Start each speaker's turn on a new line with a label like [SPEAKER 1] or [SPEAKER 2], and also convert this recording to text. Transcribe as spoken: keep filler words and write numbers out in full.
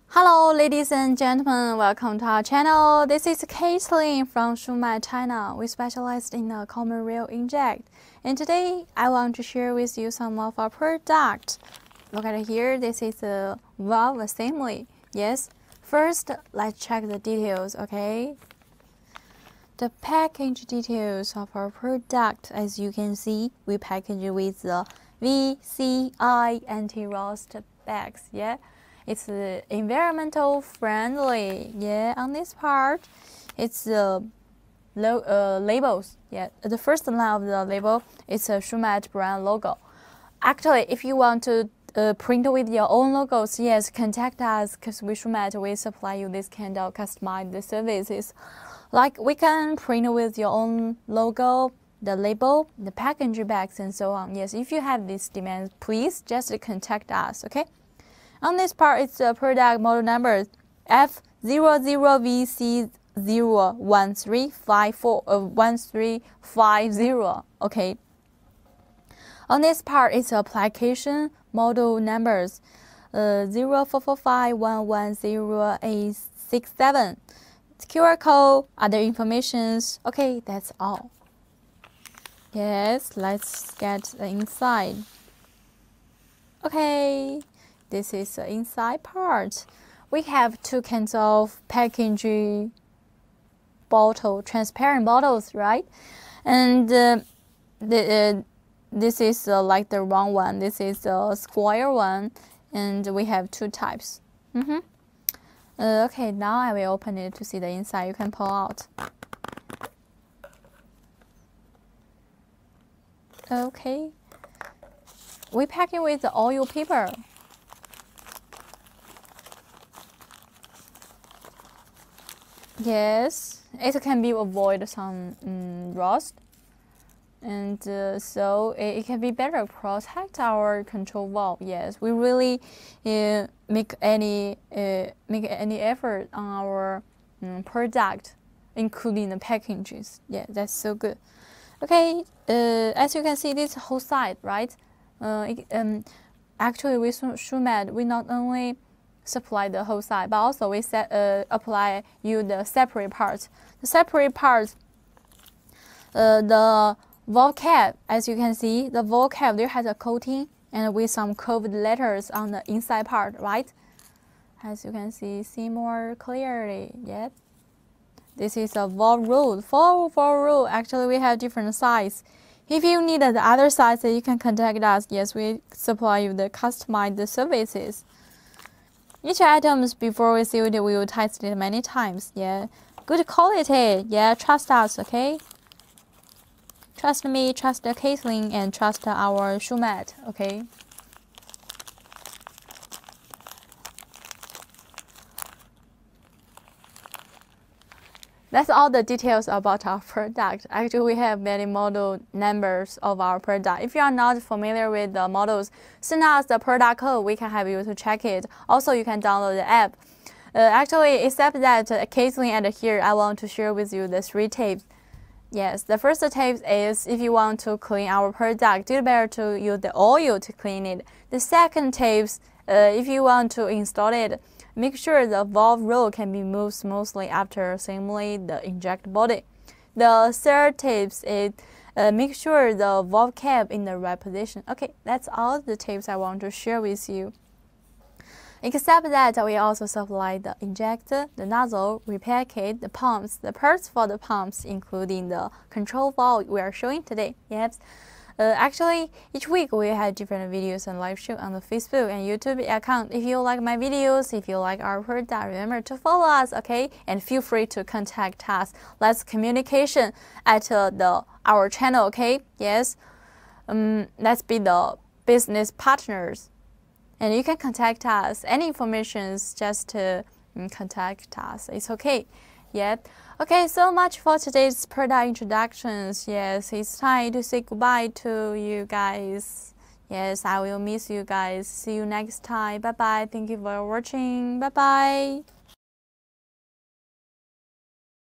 [SPEAKER 1] Hello, ladies and gentlemen, welcome to our channel. This is Caitlin from Shumai, China. We specialize in the common rail inject. And today, I want to share with you some of our products. Look at here, this is a valve assembly. Yes, first, let's check the details, okay? The package details of our product, as you can see, we package it with the V C I anti-rust bags, yeah? It's uh, environmental friendly, yeah. On this part, it's the uh, uh, labels, yeah. The first line of the label is a Shumai brand logo. Actually, if you want to uh, print with your own logos, yes, contact us because we Shumai we supply you this kind of customized services. Like we can print with your own logo, the label, the package bags, and so on. Yes, if you have these demands, please just contact us, okay? On this part, it's the product model number F zero zero V C zero one three five four uh, one three five zero. Okay. On this part, it's application model numbers uh, zero four four five one one zero eight six seven. Q R code, other informations. Okay, that's all. Yes, let's get the inside. Okay. This is the inside part. We have two kinds of packaging bottle, transparent bottles, right? And uh, the, uh, this is uh, like the round one. This is the square one, and we have two types. Mm-hmm. Uh, okay, now I will open it to see the inside. You can pull out. Okay. We pack it with the oil paper. Yes, it can be avoid some um, rust, and uh, so it, it can be better protect our control valve. Yes, we really uh, make any uh, make any effort on our um, product, including the packages. Yeah, that's so good. Okay, uh, as you can see, this whole side, right? Uh, it, um, actually, with Shumai, we not only supply the whole side, but also we set, uh, apply you the separate parts. The separate parts, uh, the valve cap, as you can see, the valve cap there has a coating and with some curved letters on the inside part, right? As you can see, see more clearly, yeah. This is a valve rule. For valve rule, actually we have different sizes. If you need the other size, you can contact us. Yes, we supply you the customized services. Each items before we see it, we will test it many times. Yeah, good quality. Yeah, trust us, okay? Trust me, trust Caitlin, and trust our Shumai, okay? That's all the details about our product. Actually, we have many model numbers of our product. If you are not familiar with the models, send us the product code. We can help you to check it. Also, you can download the app. Uh, actually, except that uh, Caitlin and here, I want to share with you the three tips. Yes, the first tip is if you want to clean our product, it's better to use the oil to clean it. The second tip, uh, if you want to install it, make sure the valve roll can be moved smoothly after assembling the inject body. The third tip is uh, make sure the valve cap in the right position. Okay, that's all the tips I want to share with you. Except that we also supply the injector, the nozzle, repair kit, the pumps, the parts for the pumps, including the control valve we are showing today. Yes. Uh, actually, each week we have different videos and live show on the Facebook and YouTube account. If you like my videos, if you like our product, remember to follow us, okay? And feel free to contact us. Let's communication at uh, the our channel, okay? Yes. Um, let's be the business partners. And you can contact us. Any information, just uh, contact us. It's okay. Yeah. Okay, so much for today's product introductions. Yes, it's time to say goodbye to you guys. Yes, I will miss you guys. See you next time. Bye-bye. Thank you for watching. Bye-bye.